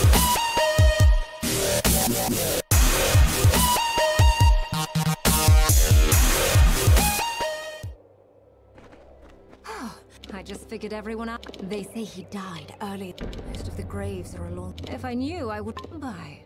I just figured everyone out. They say he died early. Most of the graves are along. If I knew, I would buy.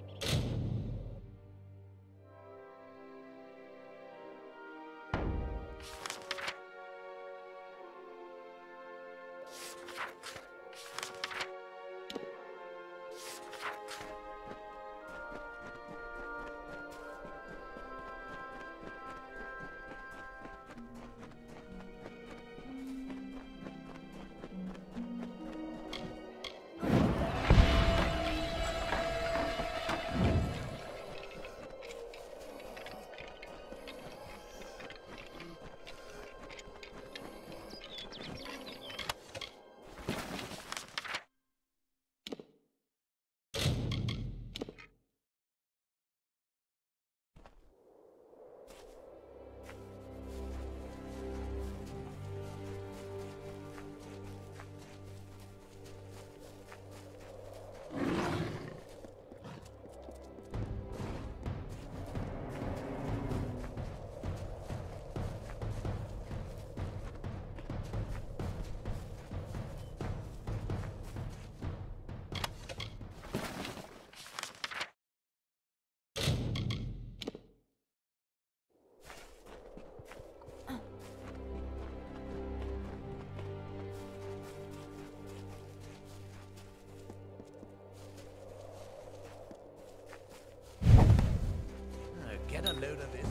Get a load of this.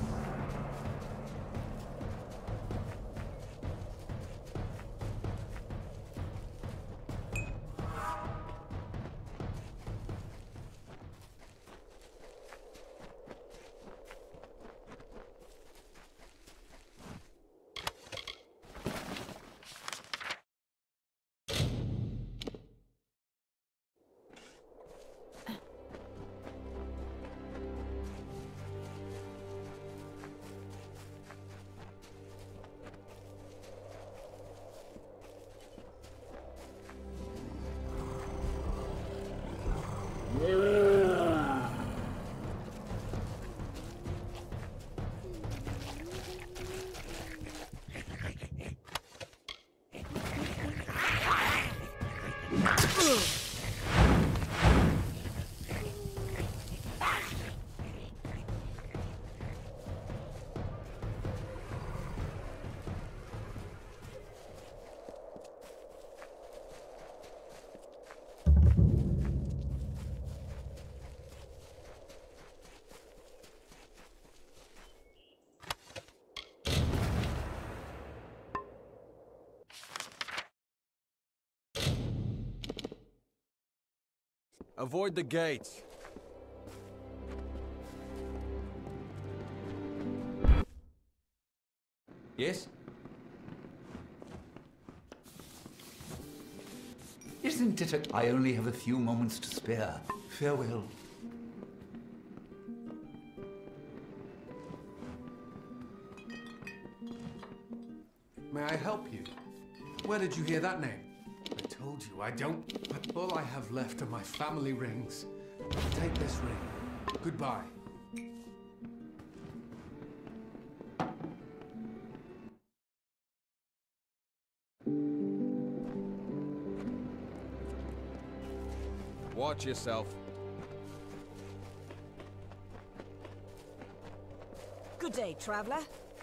Avoid the gates. Yes? Isn't it I only have a few moments to spare? Farewell. May I help you? Where did you hear that name? I told you, I don't. All I have left are my family rings. Take this ring. Goodbye. Watch yourself. Good day, traveler.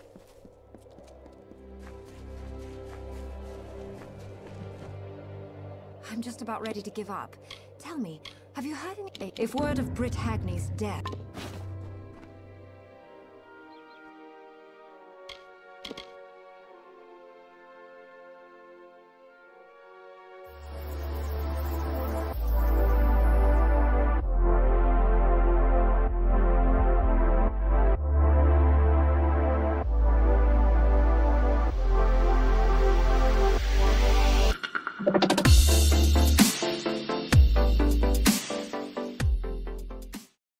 I'm just about ready to give up. Tell me, have you heard any... If word of Britt Hagney's death...